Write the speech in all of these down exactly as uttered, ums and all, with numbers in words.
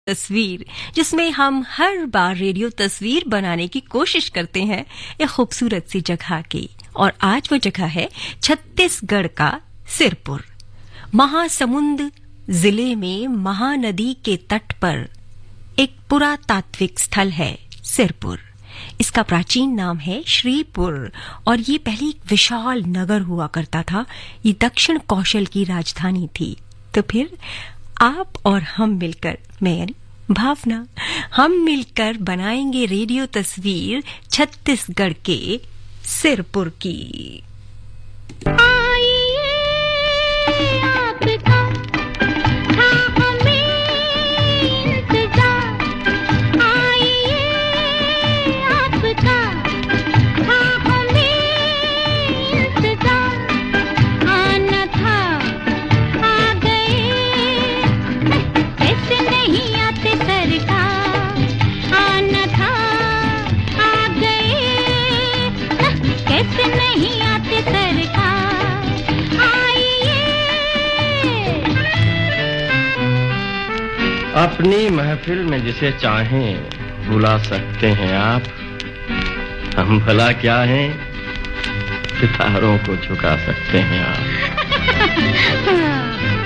तस्वीर, जिसमें हम हर बार रेडियो तस्वीर बनाने की कोशिश करते हैं एक खूबसूरत सी जगह की। और आज वो जगह है छत्तीसगढ़ का सिरपुर। महासमुंद जिले में महानदी के तट पर एक पुरातात्विक स्थल है सिरपुर। इसका प्राचीन नाम है श्रीपुर और ये पहले एक विशाल नगर हुआ करता था। ये दक्षिण कौशल की राजधानी थी। तो फिर आप और हम मिलकर, मैं यानी भावना, हम मिलकर बनाएंगे रेडियो तस्वीर छत्तीसगढ़ के सिरपुर की। अपनी महफिल में जिसे चाहें बुला सकते हैं आप। हम भला क्या हैं, सितारों को झुका सकते हैं आप।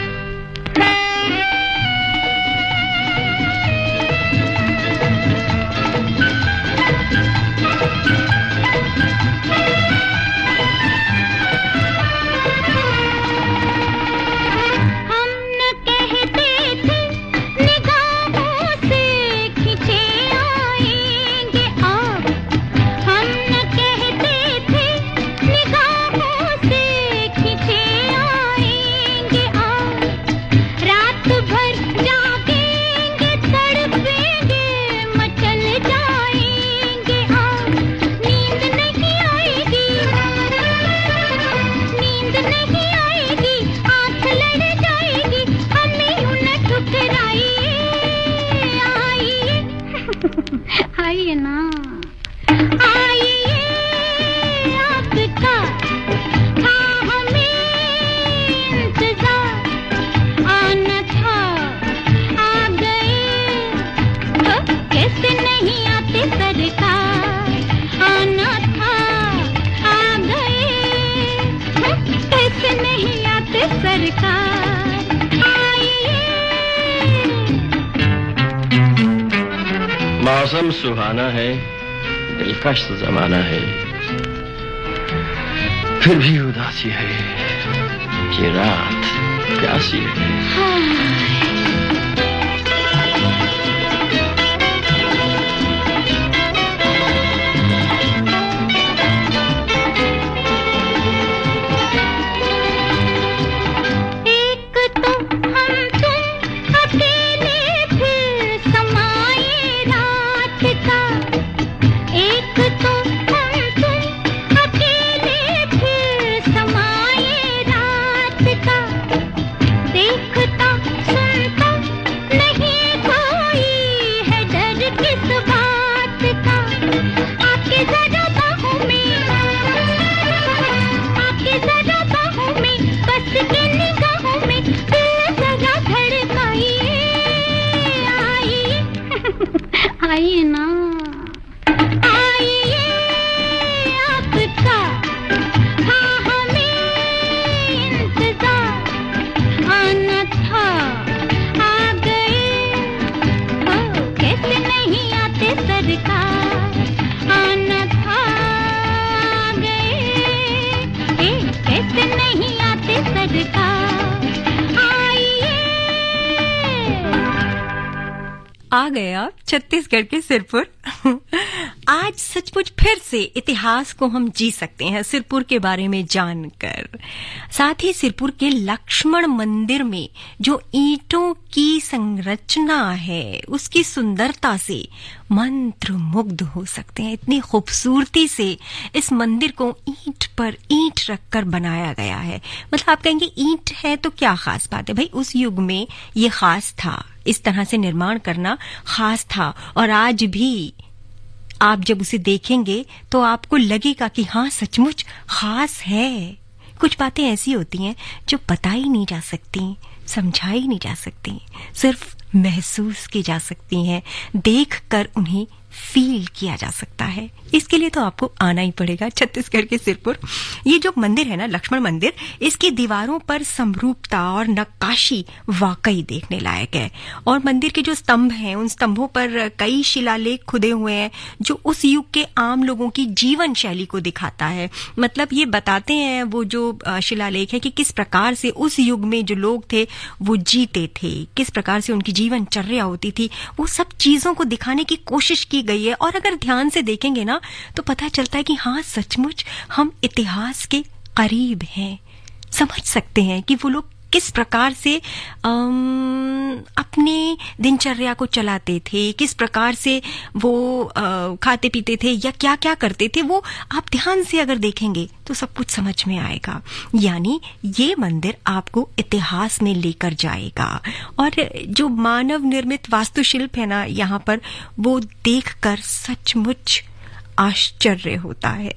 आइए ना, आइए आपका था हमें इंतजार, आना था आ गए, कैसे नहीं आते सरकार, आना था आ गए, कैसे नहीं आते सरकार। मौसम सुहाना है, दिलकश जमाना है, फिर भी उदासी है, ये रात प्यासी है। आइए ना, आइए आपका था हमें इंतजार, आना था आ गए, कैसे नहीं आते सरकार, आना था आ गए, कैसे नहीं आते सरकार। आ गया छत्तीसगढ़ के सिरपुर। आज सचमुच फिर से इतिहास को हम जी सकते हैं सिरपुर के बारे में जानकर। साथ ही सिरपुर के लक्ष्मण मंदिर में जो ईंटों की संरचना है उसकी सुंदरता से मंत्र मुग्ध हो सकते हैं। इतनी खूबसूरती से इस मंदिर को ईंट पर ईंट रखकर बनाया गया है। मतलब आप कहेंगे ईंट है तो क्या खास बात है? भाई उस युग में ये खास था, इस तरह से निर्माण करना खास था। और आज भी आप जब उसे देखेंगे तो आपको लगेगा कि हाँ सचमुच खास है। कुछ बातें ऐसी होती हैं जो बताई नहीं जा सकती, समझाई नहीं जा सकती, सिर्फ महसूस की जा सकती हैं, देखकर उन्हें फील किया जा सकता है। इसके लिए तो आपको आना ही पड़ेगा छत्तीसगढ़ के सिरपुर। ये जो मंदिर है ना, लक्ष्मण मंदिर, इसकी दीवारों पर समरूपता और नक्काशी वाकई देखने लायक है। और मंदिर के जो स्तंभ हैं, उन स्तंभों पर कई शिलालेख खुदे हुए हैं जो उस युग के आम लोगों की जीवन शैली को दिखाता है। मतलब ये बताते हैं वो जो शिलालेख है कि किस प्रकार से उस युग में जो लोग थे वो जीते थे, किस प्रकार से उनकी जीवनचर्या होती थी, वो सब चीजों को दिखाने की कोशिश की गई है। और अगर ध्यान से देखेंगे ना तो पता चलता है कि हाँ, सचमुच हम इतिहास के करीब हैं। समझ सकते हैं कि वो लोग किस प्रकार से अपनी दिनचर्या को चलाते थे, किस प्रकार से वो आ, खाते पीते थे या क्या क्या करते थे। वो आप ध्यान से अगर देखेंगे तो सब कुछ समझ में आएगा। यानी ये मंदिर आपको इतिहास में लेकर जाएगा। और जो मानव निर्मित वास्तुशिल्प है ना यहाँ पर, वो देखकर सचमुच आश्चर्य होता है।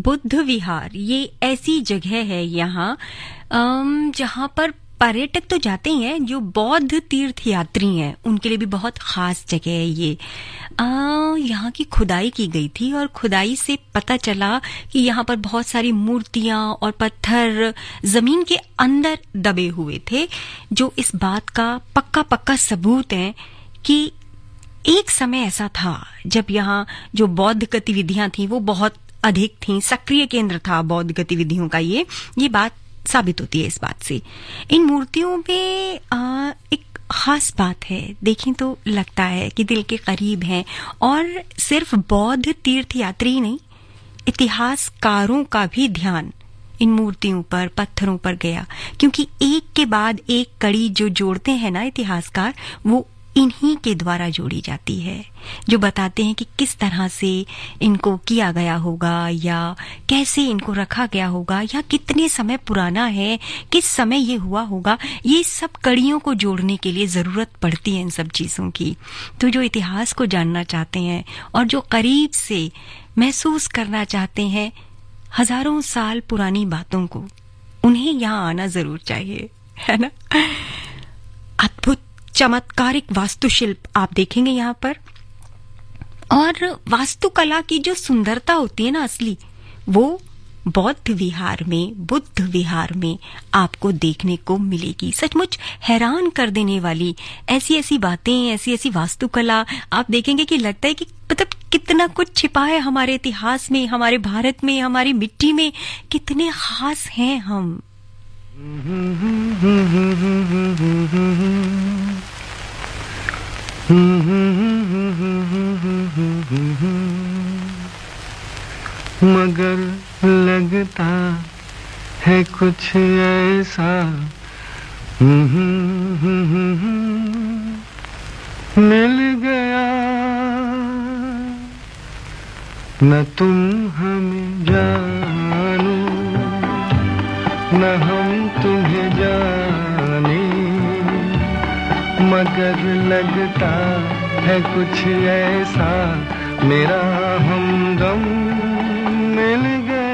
बुद्ध विहार ये ऐसी जगह है यहाँ जहाँ पर पर्यटक तो जाते ही हैं, जो बौद्ध तीर्थ यात्री हैं उनके लिए भी बहुत खास जगह है ये। आ, यहाँ की खुदाई की गई थी और खुदाई से पता चला कि यहाँ पर बहुत सारी मूर्तियां और पत्थर जमीन के अंदर दबे हुए थे, जो इस बात का पक्का पक्का सबूत है कि एक समय ऐसा था जब यहाँ जो बौद्ध गतिविधियां थी वो बहुत अधिक थी, सक्रिय केंद्र था बौद्ध गतिविधियों का। ये ये बात साबित होती है इस बात से। इन मूर्तियों में आ, एक खास बात है, देखें तो लगता है कि दिल के करीब हैं। और सिर्फ बौद्ध तीर्थ यात्री नहीं, इतिहासकारों का भी ध्यान इन मूर्तियों पर, पत्थरों पर गया, क्योंकि एक के बाद एक कड़ी जो जोड़ते हैं ना इतिहासकार, वो इन्हीं के द्वारा जोड़ी जाती है, जो बताते हैं कि किस तरह से इनको किया गया होगा या कैसे इनको रखा गया होगा या कितने समय पुराना है, किस समय ये हुआ होगा। ये सब कड़ियों को जोड़ने के लिए जरूरत पड़ती है इन सब चीजों की। तो जो इतिहास को जानना चाहते हैं और जो करीब से महसूस करना चाहते हैं हजारों साल पुरानी बातों को, उन्हें यहाँ आना जरूर चाहिए, है ना। अद्भुत चमत्कारिक वास्तुशिल्प आप देखेंगे यहाँ पर, और वास्तुकला की जो सुंदरता होती है ना असली, वो बौद्ध विहार में, बुद्ध विहार में आपको देखने को मिलेगी। सचमुच हैरान कर देने वाली ऐसी ऐसी बातें, ऐसी ऐसी वास्तुकला आप देखेंगे कि लगता है कि मतलब कितना कुछ छिपा है हमारे इतिहास में, हमारे भारत में, हमारी मिट्टी में। कितने खास हैं हम। मगर लगता है कुछ ऐसा मिल गया, न तुम हमें जानो न हम तुम्हें जाने, मगर लगता है कुछ ऐसा मेरा हमदम मिल गया।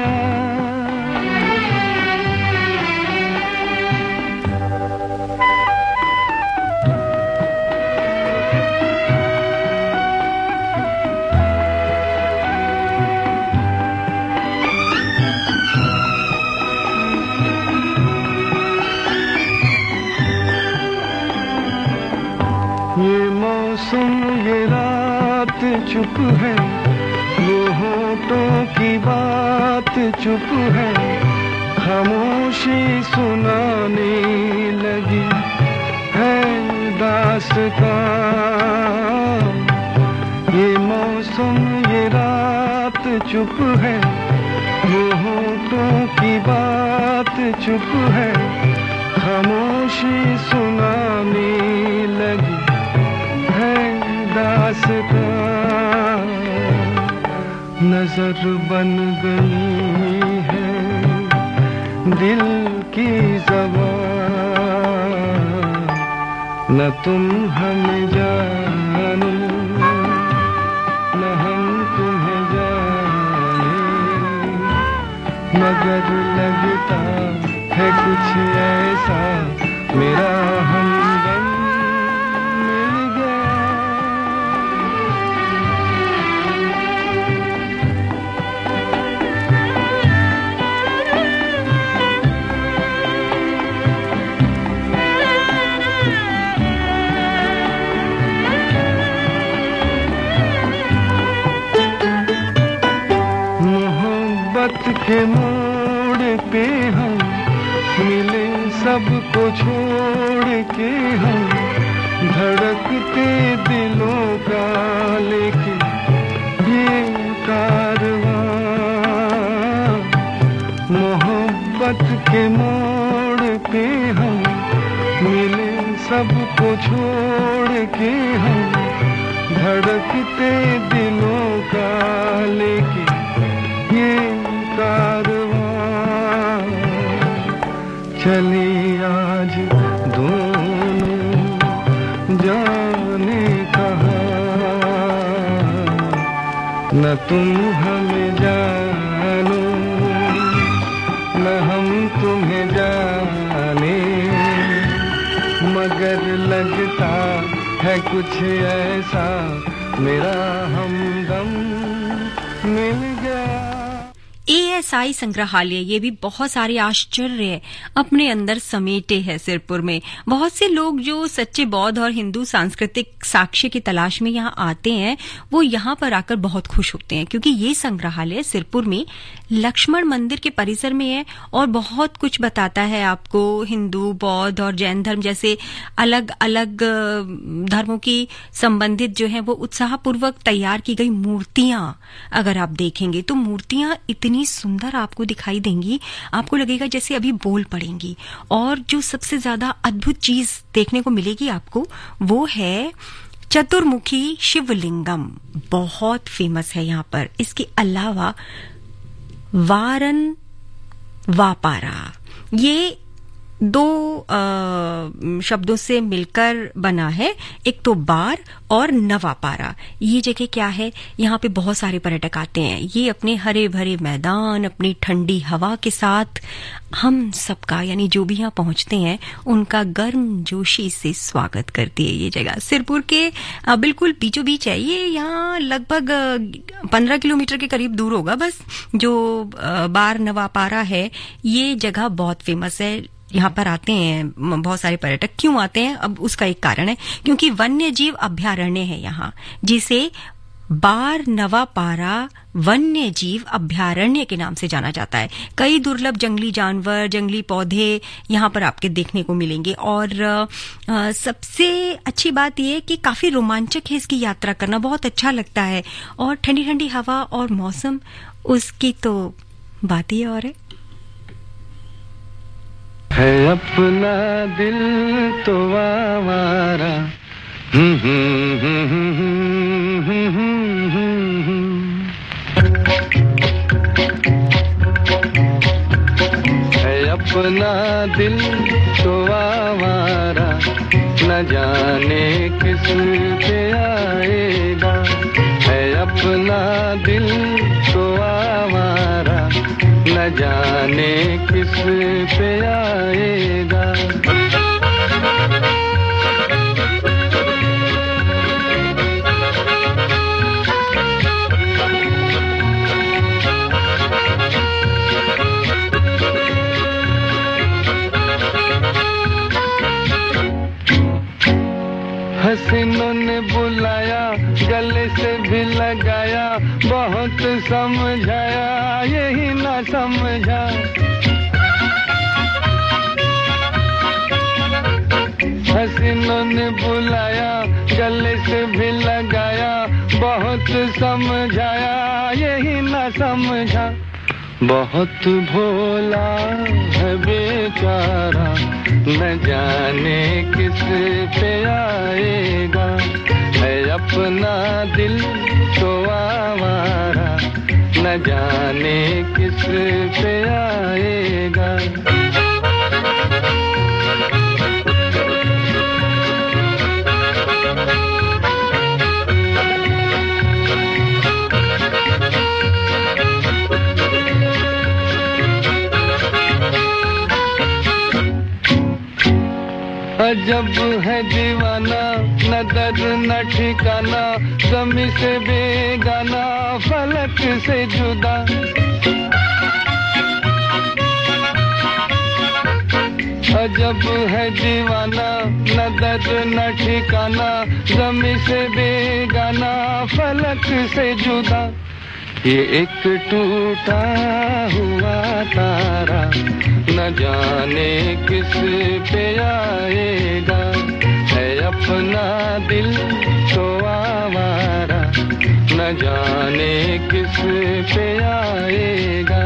ये मौसम ये रात चुप है, वो होठों की बात चुप है, खामोशी सुनाने लगी है दास्तां। ये मौसम ये रात चुप है, वो होठों की बात चुप है, खामोशी सुनाने लगी दास्तां। नजर बन गई है दिल की ज़बान, न तुम हमें जानो न हम तुम्हें जाने, मगर लगता है कुछ ऐसा मेरा हमदम मिल गया। मोहब्बत के मोड़ पे हम मिले, सबको छोड़ के हम धड़कते दिलों का लेके ये कारवां। मोहब्बत के मोड़ पे हम मिले, सबको छोड़ के हम धड़कते दिलों का लेके ये कारवां। चले आज दोनों जाने कहाँ, न तुम हमें जानो कुछ ऐसा मेरा हमदम मिल गया। एएसआई संग्रहालय ये भी बहुत सारे आश्चर्य अपने अंदर समेटे है सिरपुर में। बहुत से लोग जो सच्चे बौद्ध और हिंदू सांस्कृतिक साक्ष्य की तलाश में यहाँ आते हैं वो यहाँ पर आकर बहुत खुश होते हैं, क्योंकि ये संग्रहालय सिरपुर में लक्ष्मण मंदिर के परिसर में है और बहुत कुछ बताता है आपको हिंदू, बौद्ध और जैन धर्म जैसे अलग अलग धर्मों की संबंधित जो है वो उत्साहपूर्वक तैयार की गई मूर्तियां अगर आप देखेंगे तो मूर्तियां इतनी सुंदर आपको दिखाई देंगी, आपको लगेगा जैसे अभी बोल पड़ेंगी। और जो सबसे ज्यादा अद्भुत चीज देखने को मिलेगी आपको वो है चतुर्मुखी शिवलिंगम, बहुत फेमस है यहाँ पर। इसके अलावा वारन वापारा, ये दो आ, शब्दों से मिलकर बना है, एक तो बार और नवापारा। ये जगह क्या है, यहाँ पे बहुत सारे पर्यटक आते हैं। ये अपने हरे भरे मैदान, अपनी ठंडी हवा के साथ हम सबका यानी जो भी यहाँ पहुंचते हैं उनका गर्म जोशी से स्वागत करती है ये जगह। सिरपुर के आ, बिल्कुल बीचों बीच है ये, यहाँ लगभग पंद्रह किलोमीटर के करीब दूर होगा बस। जो आ, बार नवापारा है ये जगह बहुत फेमस है, यहाँ पर आते हैं बहुत सारे पर्यटक। क्यों आते हैं, अब उसका एक कारण है, क्योंकि वन्य जीव अभ्यारण्य है यहाँ, जिसे बार नवापारा वन्य जीव अभ्यारण्य के नाम से जाना जाता है। कई दुर्लभ जंगली जानवर, जंगली पौधे यहाँ पर आपके देखने को मिलेंगे। और आ, सबसे अच्छी बात यह है कि काफी रोमांचक है इसकी यात्रा करना, बहुत अच्छा लगता है। और ठंडी ठंडी हवा और मौसम, उसकी तो बात ही और है। है अपना दिल तो आवारा, हम्म हम्म हम्म हम्म हम्म हम्म। है अपना दिल तो आवारा, न जाने किस पे आएगा। है अपना दिल तो आवारा, न जाने किस पे आएगा। हसीनों ने बुलाया, गले से भी लगाया, बहुत समझाया यही ना समझा। हसीनों ने बुलाया, गले से भी लगाया, बहुत समझाया यही ना समझा। बहुत भोला है बेचारा, न जाने किस पे आएगा। है अपना दिल तो आवारा, न जाने किस पे आएगा। अजब है दीवाना, न दर्द न ठिकाना, ज़मी से बेगाना, फलक से जुदा। अजब है दीवाना, न दर्द न ठिकाना, ज़मी से बेगाना, फलक से जुदा। ये एक टूटा हुआ तारा, न जाने किस पे आएगा। है अपना दिल तो आवारा, न जाने किस पे आएगा।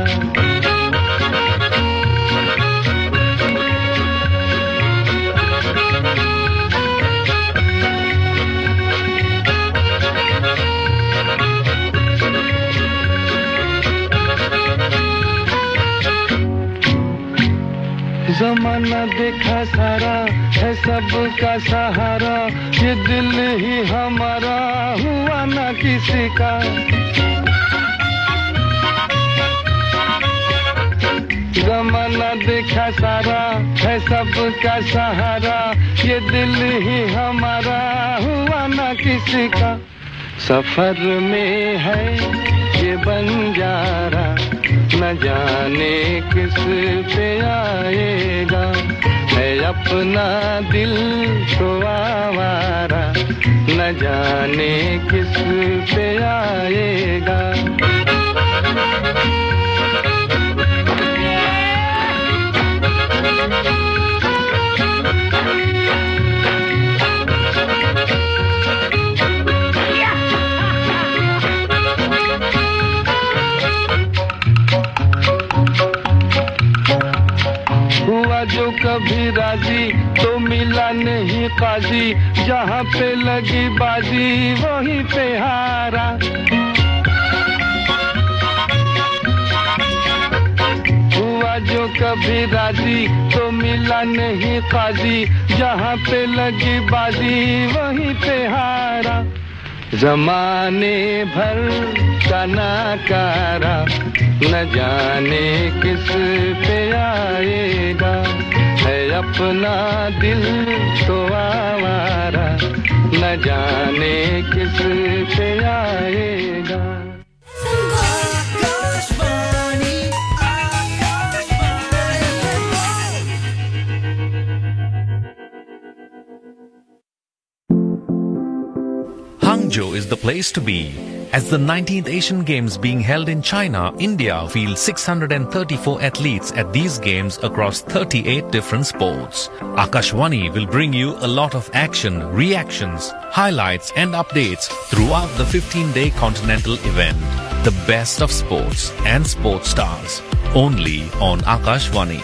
जमाना देखा सारा है सबका सहारा, ये दिल ही हमारा हुआ ना किसी का। जमाना देखा अच्छा सारा है सबका सहारा, ये दिल ही हमारा हुआ ना किसी का। सफर में है ये बंजारा, न जाने किस पे आएगा, है अपना दिल तो आवारा, न जाने किस पे आएगा। जो कभी राजी तो मिला नहीं काजी, जहाँ पे लगी बाजी वहीं पे हारा। हुआ जो कभी राजी तो मिला नहीं काजी, जहाँ पे लगी बाजी वहीं पे हारा। जमाने भर का नाकारा, न जाने किस पे आएगा, है अपना दिल तो आवारा, न जाने किस पे आएगा। Hangzhou is the place to be. As the nineteenth Asian Games being held in China, India fields six hundred thirty-four athletes at these games across thirty-eight different sports. Akashvani will bring you a lot of action, reactions, highlights and updates throughout the fifteen-day continental event. The best of sports and sports stars, only on Akashvani.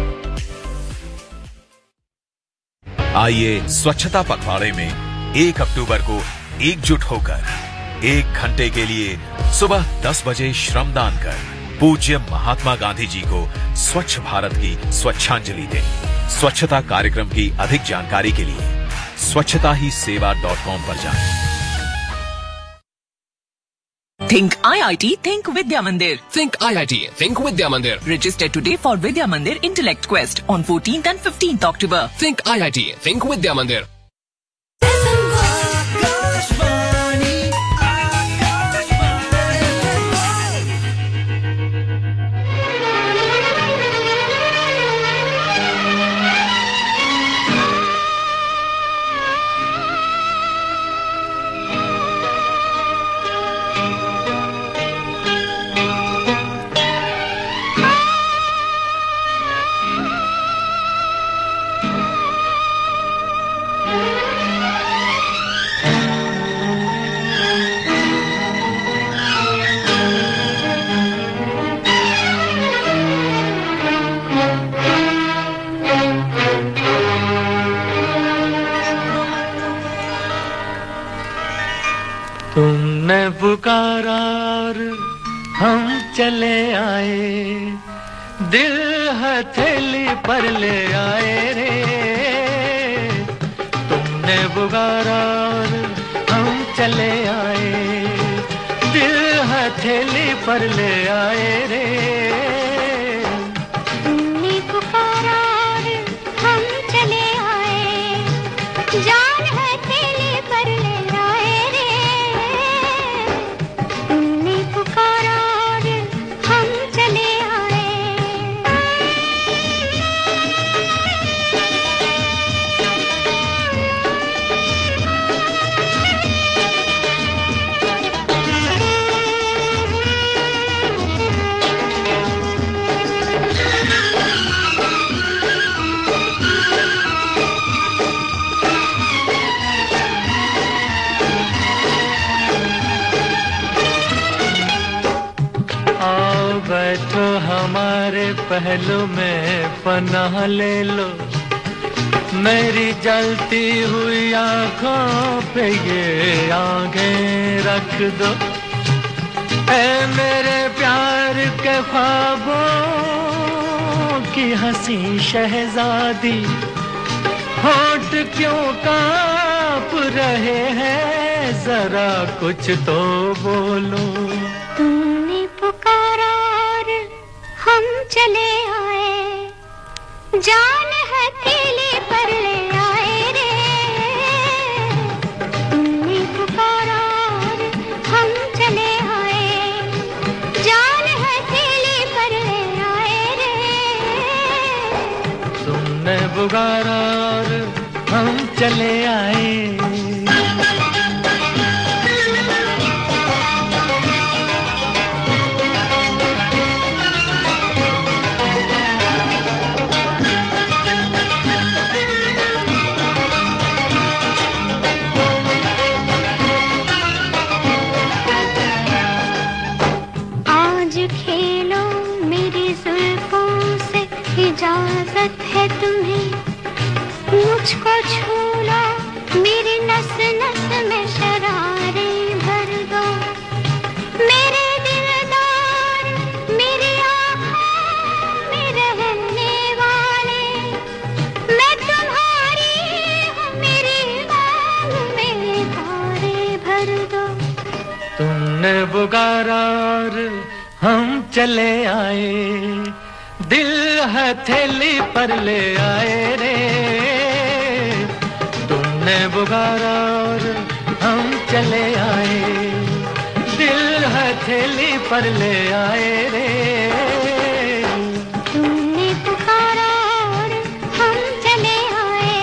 आइए स्वच्छता पखवाड़े में एक अक्टूबर को एकजुट होकर एक घंटे के लिए सुबह दस बजे श्रमदान कर पूज्य महात्मा गांधी जी को स्वच्छ भारत की स्वच्छांजलि दें। स्वच्छता कार्यक्रम की अधिक जानकारी के लिए स्वच्छता ही सेवा डॉट कॉम पर जाएं। Think I I T, think Vidya Mandir. Think I I T, think Vidya Mandir. Register today for Vidya Mandir Intellect Quest on fourteenth and fifteenth October. Think I I T, think Vidya Mandir. तुमने पुकारा और हम चले आए, दिल हथेली पर ले आए रे। तुमने पुकारा और हम चले आए, दिल हथेली पर ले आए रे। तुमने पुकारा और हम चले आए, जान हथेली पर ले आए रे। तुमने पुकारा और हम चले आए। बैठो हमारे पहलू में पनाह ले लो, मेरी जलती हुई आंखों पे ये आंखें रख दो। ऐ मेरे प्यार के ख्वाबों की हंसी शहजादी, होठ क्यों कांप रहे हैं, जरा कुछ तो बोलो। तुमने पुकारा और हम चले आए, जान हथेली पर ले आए रे, तुमने पुकारा और हम चले आए, जान हथेली पर ले आए रे, तुमने पुकारा और हम चले आए। इजाजत है तुम्हें मुझको छू लो, मेरी नस नस में शरारे भर दो, मेरे दिलदार मेरी आँखों में रहने वाले, मैं तुम्हारी हूँ, मेरी मांग में तारे भर दो। तुमने पुकारा और हम चले आए, दिल हथेली पर ले आए रे, तुमने पुकारा और हम चले आए, दिल हथेली पर ले आए रे, तुमने पुकारा और हम चले आए।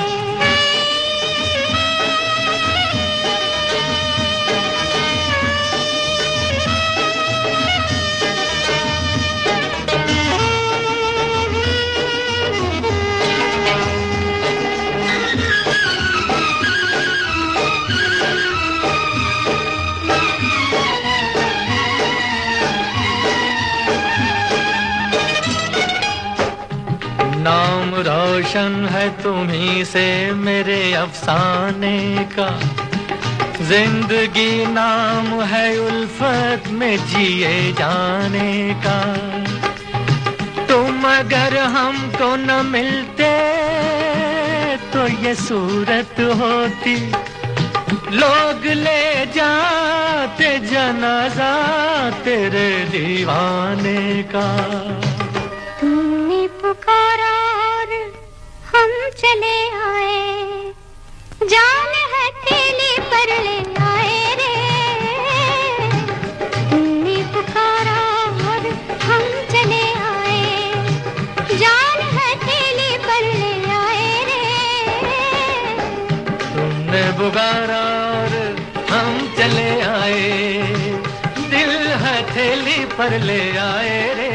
नाम रोशन है तुम्ही से मेरे अफसाने का, जिंदगी नाम है उल्फत में जिए जाने का, तुम अगर हमको न मिलते तो ये सूरत होती, लोग ले जाते जनाजा तेरे दीवाने का। तुमने पुकारा और हम चले आए, जान हथेली पर ले आए रे, तुमने पुकारा और हम चले आए, जान हथेली पर ले आए रे, तुमने पुकारा और हम चले आए, दिल हथेली पर ले आए रे,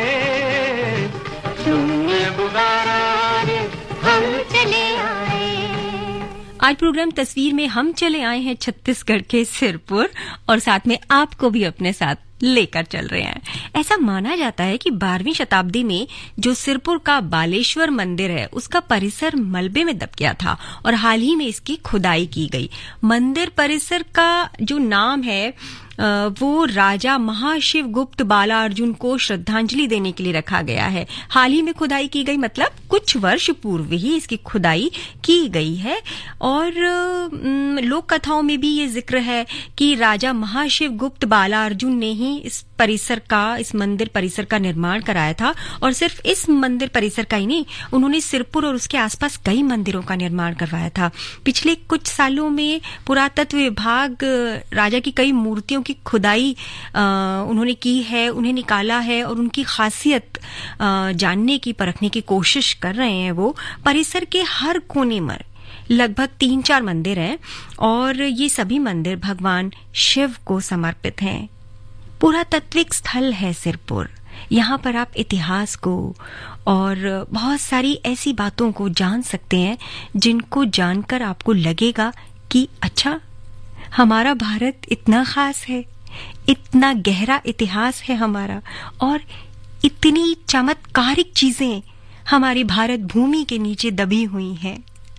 तुमने पुकारा और हम चले आए। आज प्रोग्राम तस्वीर में हम चले आए हैं छत्तीसगढ़ के सिरपुर और साथ में आपको भी अपने साथ लेकर चल रहे हैं। ऐसा माना जाता है कि बारहवीं शताब्दी में जो सिरपुर का बालेश्वर मंदिर है उसका परिसर मलबे में दब गया था और हाल ही में इसकी खुदाई की गई। मंदिर परिसर का जो नाम है वो राजा महाशिव गुप्त बाला अर्जुन को श्रद्धांजलि देने के लिए रखा गया है। हाल ही में खुदाई की गई, मतलब कुछ वर्ष पूर्व ही इसकी खुदाई की गई है। और लोक कथाओं में भी ये जिक्र है कि राजा महाशिव गुप्त बाला अर्जुन ने ही इस परिसर का, इस मंदिर परिसर का निर्माण कराया था। और सिर्फ इस मंदिर परिसर का ही नहीं, उन्होंने सिरपुर और उसके आसपास कई मंदिरों का निर्माण करवाया था। पिछले कुछ सालों में पुरातत्व विभाग राजा की कई मूर्तियों की खुदाई आ, उन्होंने की है, उन्हें निकाला है और उनकी खासियत आ, जानने की, परखने की कोशिश कर रहे हैं। वो परिसर के हर कोने में लगभग तीन चार मंदिर हैं और ये सभी मंदिर भगवान शिव को समर्पित हैं। पुरातात्विक स्थल है सिरपुर। यहाँ पर आप इतिहास को और बहुत सारी ऐसी बातों को जान सकते हैं जिनको जानकर आपको लगेगा कि अच्छा, हमारा भारत इतना खास है, इतना गहरा इतिहास है हमारा और इतनी चमत्कारिक चीजें हमारी भारत भूमि के नीचे दबी हुई हैं।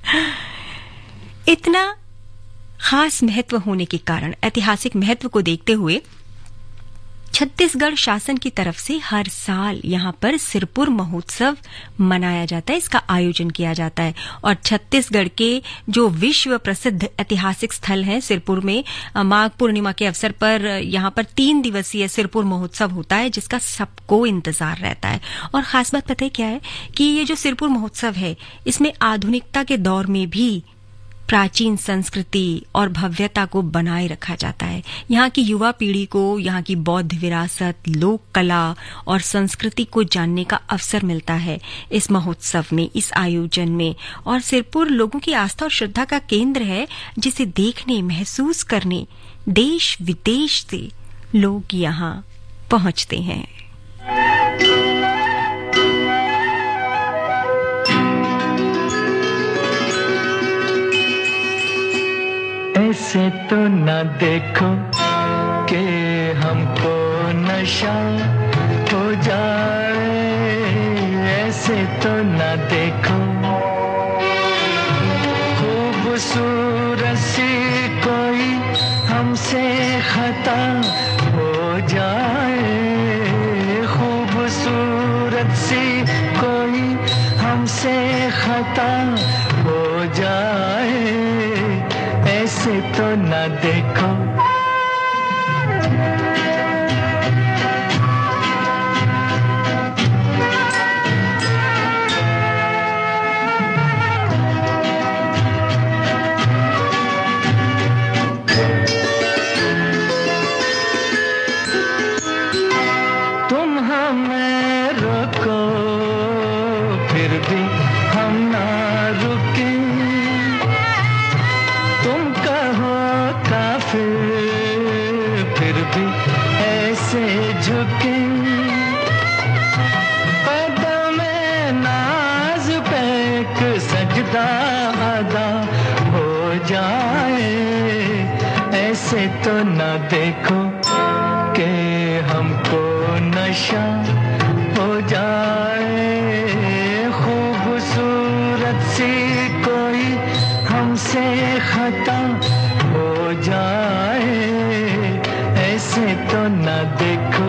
इतना खास महत्व होने के कारण, ऐतिहासिक महत्व को देखते हुए छत्तीसगढ़ शासन की तरफ से हर साल यहाँ पर सिरपुर महोत्सव मनाया जाता है, इसका आयोजन किया जाता है। और छत्तीसगढ़ के जो विश्व प्रसिद्ध ऐतिहासिक स्थल हैं सिरपुर में, माघ पूर्णिमा के अवसर पर यहाँ पर तीन दिवसीय सिरपुर महोत्सव होता है, जिसका सबको इंतजार रहता है। और खास बात पता है क्या है कि ये जो सिरपुर महोत्सव है, इसमें आधुनिकता के दौर में भी प्राचीन संस्कृति और भव्यता को बनाए रखा जाता है। यहाँ की युवा पीढ़ी को यहाँ की बौद्ध विरासत, लोक कला और संस्कृति को जानने का अवसर मिलता है इस महोत्सव में, इस आयोजन में। और सिरपुर लोगों की आस्था और श्रद्धा का केंद्र है, जिसे देखने, महसूस करने देश विदेश से लोग यहाँ पहुंचते हैं। ऐसे तो न देखो कि हमको नशा हो जाए, ऐसे तो न देखो खूबसूरत सी कोई हमसे खता हो जाए, खूबसूरत सी कोई हमसे खता हो जाए, ऐसे तो न देखो। तुम हमें रोको फिर भी हम ना रुके, तुम कहो काफिर फिर भी ऐसे झुके, कदम-ए नाज पे एक सजदा अदा हो जाए, ऐसे तो न देखो कि हमको नशा हो जाए, खूबसूरत सी कोई हमसे खता हो जाए, ऐसे तो न देखो।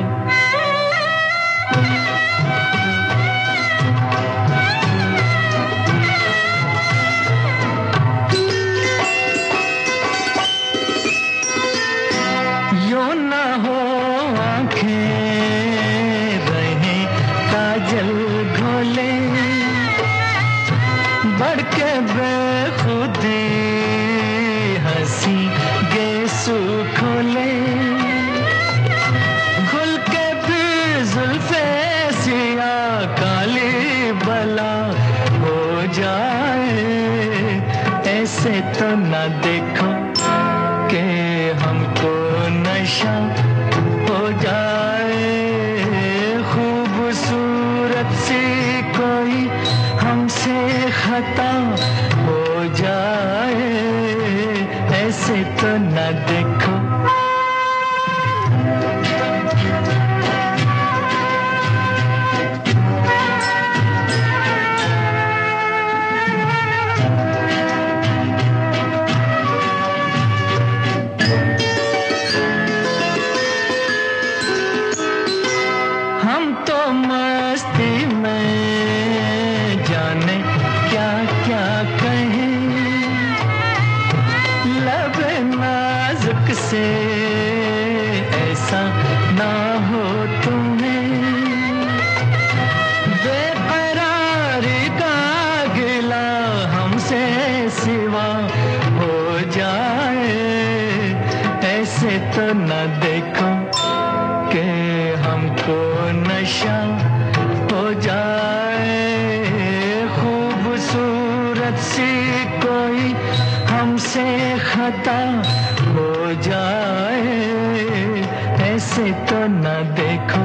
यो न हो आंखें रहे काजल घोले, बढ़ के बेखुदी हंसी गेसू खोले, खुल के फिर जुल्फे सिया काली बला हो जाए, ऐसे तो न देखो कि हमको नशा हो जाए, खूबसूरत सी कोई हमसे खता हो जाए, ऐसे तो न देखो। हम तो मस्ती में जाने क्या क्या कहें, लब नाजुक से ऐसा ना हो तुम्हें, बेकरारी का गिला हमसे सिवा हो जाए, ऐसे तो न देखो कि हमको नशा हो जाए, खूबसूरत सी कोई हमसे खता हो जाए, ऐसे तो न देखो।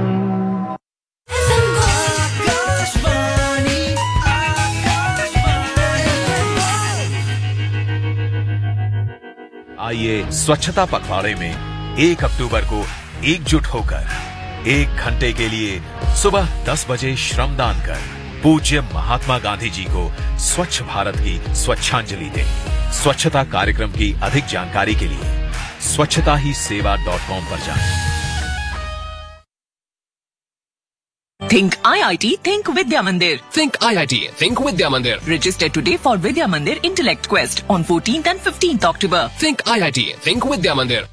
आइए स्वच्छता पखवाड़े में एक अक्टूबर को एकजुट होकर एक घंटे के लिए सुबह दस बजे श्रमदान कर पूज्य महात्मा गांधी जी को स्वच्छ भारत की स्वच्छांजलि दें। स्वच्छता कार्यक्रम की अधिक जानकारी के लिए स्वच्छता ही सेवा डॉट कॉम पर जाएं। Think I I T, think Vidya Mandir. Think I I T. Think Vidya Mandir. Register today for Vidya Mandir Intellect Quest on fourteenth and fifteenth October. Think I I T. Think Vidya Mandir.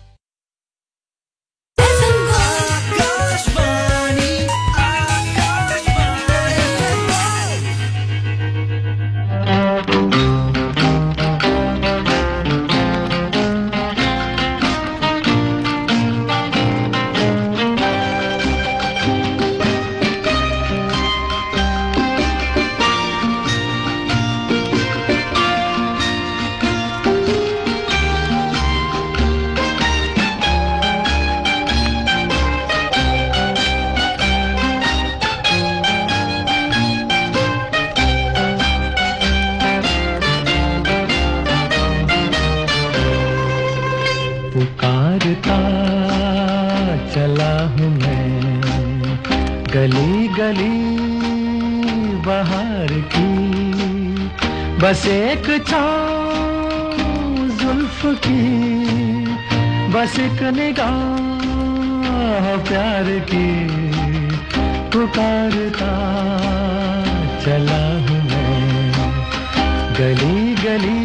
पुकारता चला हूँ मैं गली गली बहार की, बस एक छाँव जुल्फ की, बस एक निगाह प्यार की। पुकारता चला हूँ मैं गली गली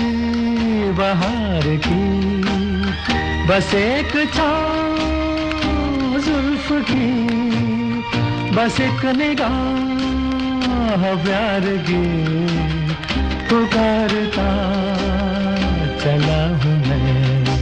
बहार की, बस एक छाँव जुल्फ की, बस एक निगाह प्यार की। पुकारता चला हूँ मैं।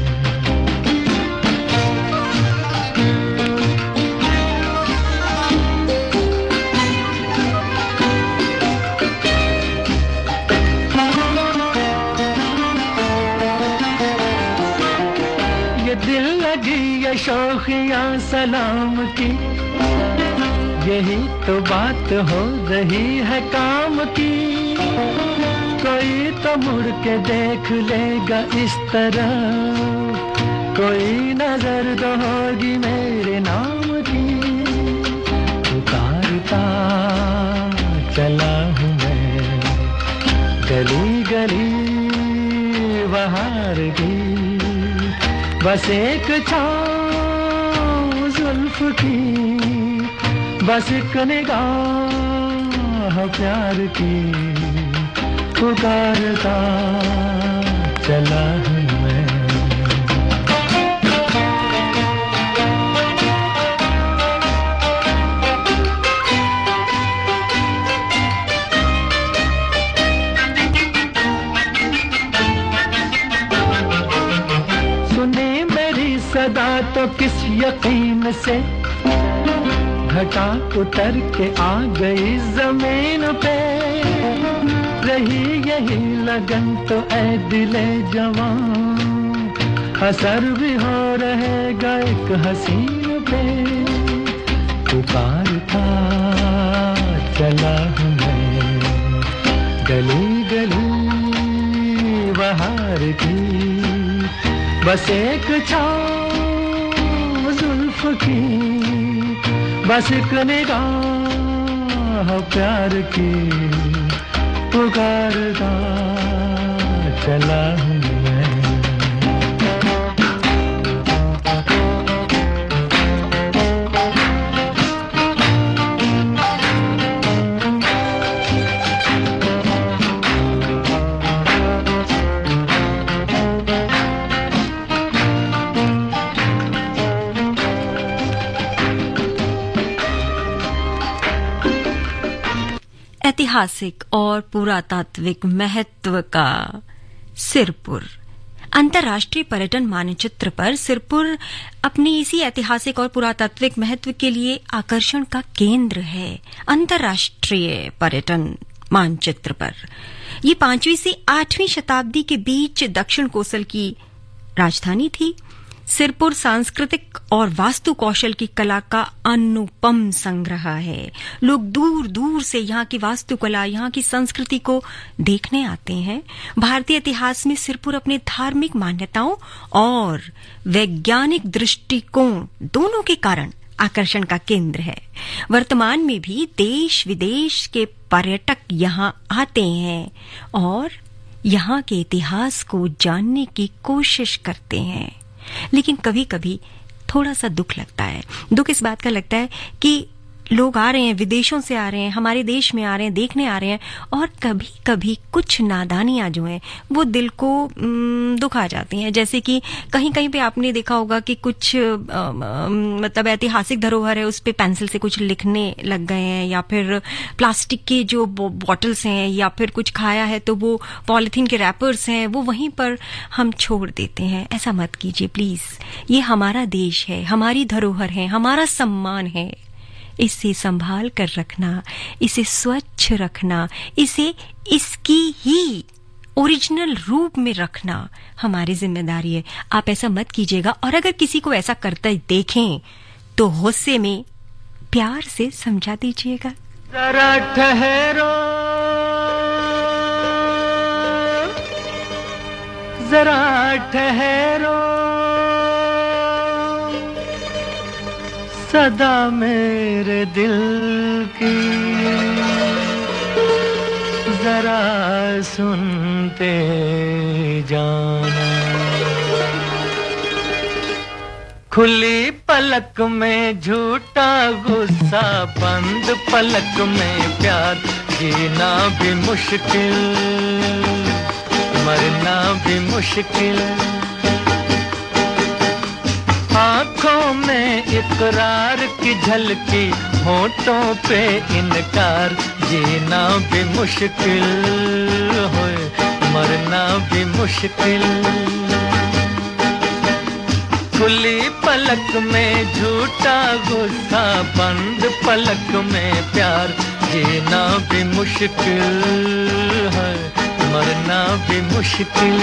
दिल लगी ये शौकियाँ सलाम की, यही तो बात हो रही है काम की। कोई तो मुड़ के देख लेगा इस तरह, कोई नजर तो होगी मेरे नाम की। पुकारता चला हूँ मैं गली गली बहार की, बस एक छाँव जुल्फ की, बस एक निगाह प्यार की। पुकारता चला हूँ मैं। सदा तो किस यकीन से घटा उतर के आ गई जमीन पे, रही यही लगन तो ऐ दिले जवान, असर भी हो रहेगा एक हसीन पे। पुकारता चला हूँ मैं गली गली बहार की, बस एक छाँव जुल्फ की, बस एक निगाह प्यार की। पुकारता चला हूँ मैं। ऐतिहासिक और पुरातात्विक महत्व का सिरपुर। अंतर्राष्ट्रीय पर्यटन मानचित्र पर सिरपुर अपनी इसी ऐतिहासिक और पुरातात्विक महत्व के लिए आकर्षण का केंद्र है। अंतर्राष्ट्रीय पर्यटन मानचित्र पर ये पांचवीं से आठवीं शताब्दी के बीच दक्षिण कोसल की राजधानी थी। सिरपुर सांस्कृतिक और वास्तु कौशल की कला का अनुपम संग्रह है। लोग दूर दूर से यहाँ की वास्तुकला, यहाँ की संस्कृति को देखने आते हैं। भारतीय इतिहास में सिरपुर अपने धार्मिक मान्यताओं और वैज्ञानिक दृष्टिकोण दोनों के कारण आकर्षण का केंद्र है। वर्तमान में भी देश विदेश के पर्यटक यहाँ आते हैं और यहाँ के इतिहास को जानने की कोशिश करते हैं। लेकिन कभी कभी थोड़ा सा दुख लगता है। दुख इस बात का लगता है कि लोग आ रहे हैं, विदेशों से आ रहे हैं, हमारे देश में आ रहे हैं, देखने आ रहे हैं, और कभी कभी कुछ नादानियां जो हैं वो दिल को दुखा जाती हैं। जैसे कि कहीं कहीं पे आपने देखा होगा कि कुछ आ, आ, मतलब ऐतिहासिक धरोहर है, उस पे पेंसिल से कुछ लिखने लग गए हैं, या फिर प्लास्टिक के जो बॉटल्स हैं, या फिर कुछ खाया है तो वो पॉलिथीन के रैपर्स हैं, वो वहीं पर हम छोड़ देते हैं। ऐसा मत कीजिए प्लीज। ये हमारा देश है, हमारी धरोहर है, हमारा सम्मान है। इसे संभाल कर रखना, इसे स्वच्छ रखना, इसे इसकी ही ओरिजिनल रूप में रखना हमारी जिम्मेदारी है। आप ऐसा मत कीजिएगा, और अगर किसी को ऐसा करते देखें तो गुस्से में प्यार से समझा दीजिएगा। जरा ठहरो, जरा ठहरो, सदा मेरे दिल की जरा सुनते जाना। खुली पलक में झूठा गुस्सा, बंद पलक में प्यार, जीना भी मुश्किल, मरना भी मुश्किल। आँखों में इकरार की झलकी, होठों पे इनकार, जीना भी मुश्किल होए, मरना भी मुश्किल। खुली पलक में झूठा गुस्सा, बंद पलक में प्यार, जीना भी मुश्किल है, मरना भी मुश्किल।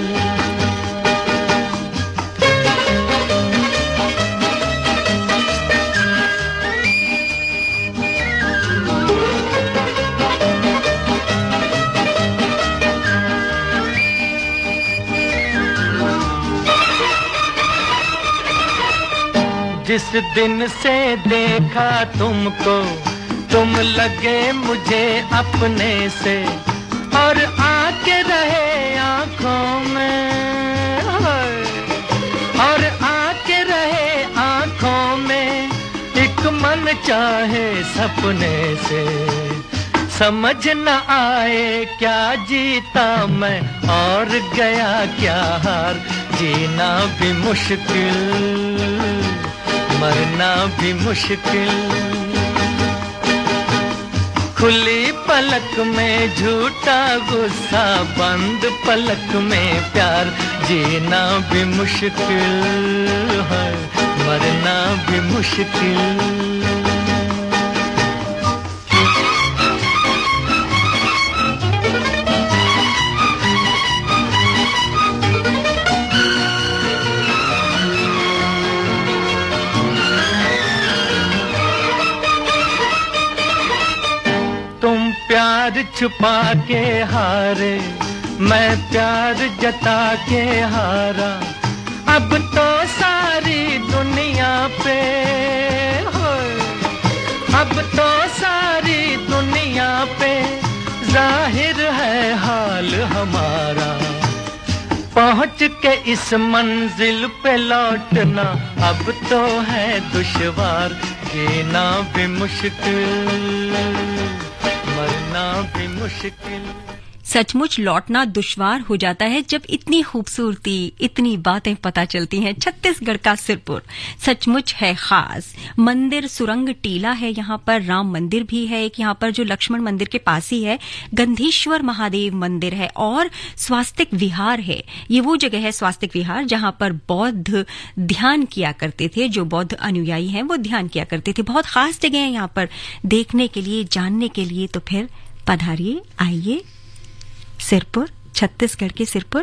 जिस दिन से देखा तुमको, तुम लगे मुझे अपने से, और आके रहे आंखों में, और आके रहे आंखों में, एक मन चाहे सपने से। समझ न आए क्या जीता मैं, और गया क्या हार, जीना भी मुश्किल, मरना भी मुश्किल। खुली पलक में झूठा गुस्सा, बंद पलक में प्यार, जीना भी मुश्किल है, मरना भी मुश्किल। प्यार छुपा के हारे, मैं प्यार जता के हारा, अब तो सारी दुनिया पे हो, अब तो सारी दुनिया पे जाहिर है हाल हमारा। पहुंच के इस मंजिल पे लौटना अब तो है दुश्वार, जीना भी मुश्किल, मरना भी मुश्किल। सचमुच लौटना दुश्वार हो जाता है जब इतनी खूबसूरती, इतनी बातें पता चलती हैं। छत्तीसगढ़ का सिरपुर सचमुच है खास। मंदिर सुरंग टीला है, यहाँ पर राम मंदिर भी है एक, यहाँ पर जो लक्ष्मण मंदिर के पास ही है गंधेश्वर महादेव मंदिर है, और स्वास्तिक विहार है। ये वो जगह है स्वास्तिक विहार जहाँ पर बौद्ध ध्यान किया करते थे, जो बौद्ध अनुयायी हैं वो ध्यान किया करते थे। बहुत खास जगह है यहाँ पर देखने के लिए, जानने के लिए। तो फिर पधारिए, आइए सिरपुर, छत्तीसगढ़ के सिरपुर।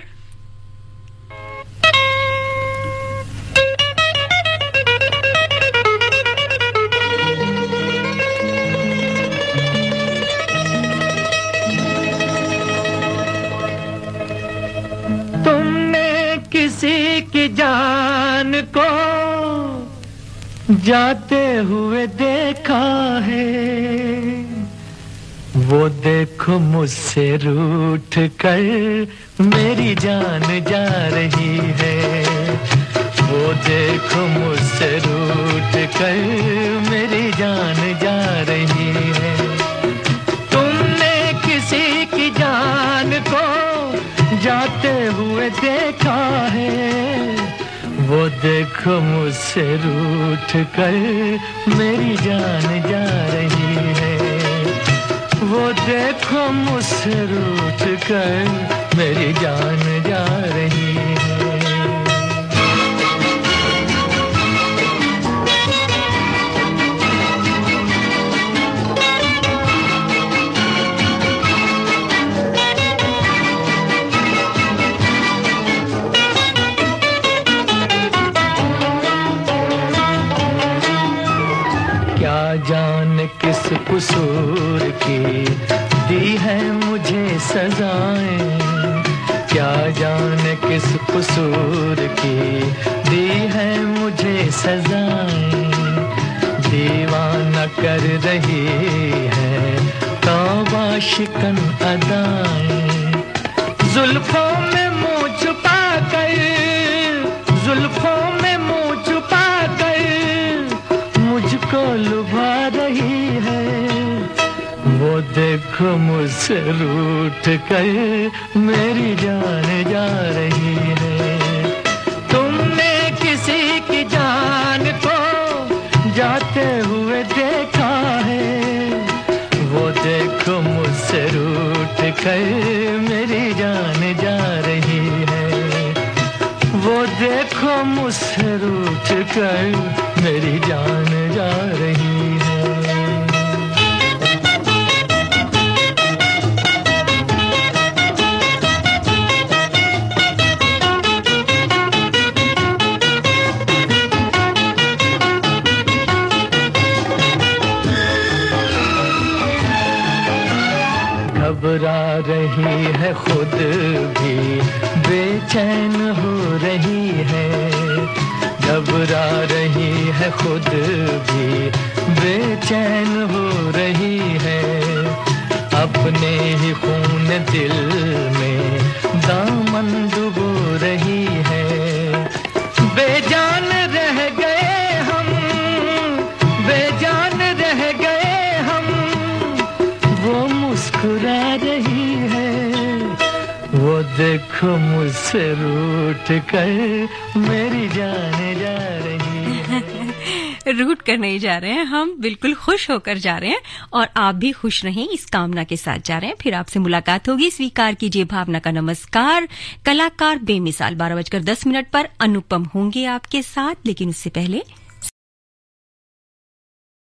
तुमने किसी की जान को जाते हुए देखा है, वो देखो मुझसे रूठ कर मेरी जान जा रही है, वो देखो मुझसे रूठ कर मेरी जान जा वो देखो मुझसे रूठ कर मेरी जान जा रही है, वो देखो मुझसे रूठ कर मेरी जान जा रही है। जान किस कसूर की दी है मुझे सजाएं, क्या जान किस कसूर की दी है मुझे सजाएं, दीवाना कर रही है तौबा शिकन अदाएं, जुल्फों में मुँह छुपा कर, जुल्फों में मुँह छुपा कर मुझको लुभा रही है, वो देखो मुझसे रूठ कर मेरी जान जा रही है। तुमने किसी की जान को जाते हुए देखा है, वो देखो मुझसे रूठ कर मेरी जान जा रही है, वो देखो मुझसे रूठ कर मेरी जान जा रही है। घबरा रही है खुद भी बेचैन हो रही है, घबरा रही है खुद भी बेचैन हो रही है, अपने ही खून दिल में दामन डुबो रही है, बेजान रह गए हम, बेजान रह गए हम, वो मुस्कुरा रही है, वो देखो मुझसे रूठ कर मेरी जान जा रही है। रूठ कर नहीं जा रहे हैं हम, बिल्कुल खुश होकर जा रहे हैं और आप भी खुश रहें इस कामना के साथ जा रहे हैं। फिर आपसे मुलाकात होगी। स्वीकार कीजिए भावना का नमस्कार। कलाकार बेमिसाल बारह बजकर दस मिनट पर अनुपम होंगे आपके साथ, लेकिन उससे पहले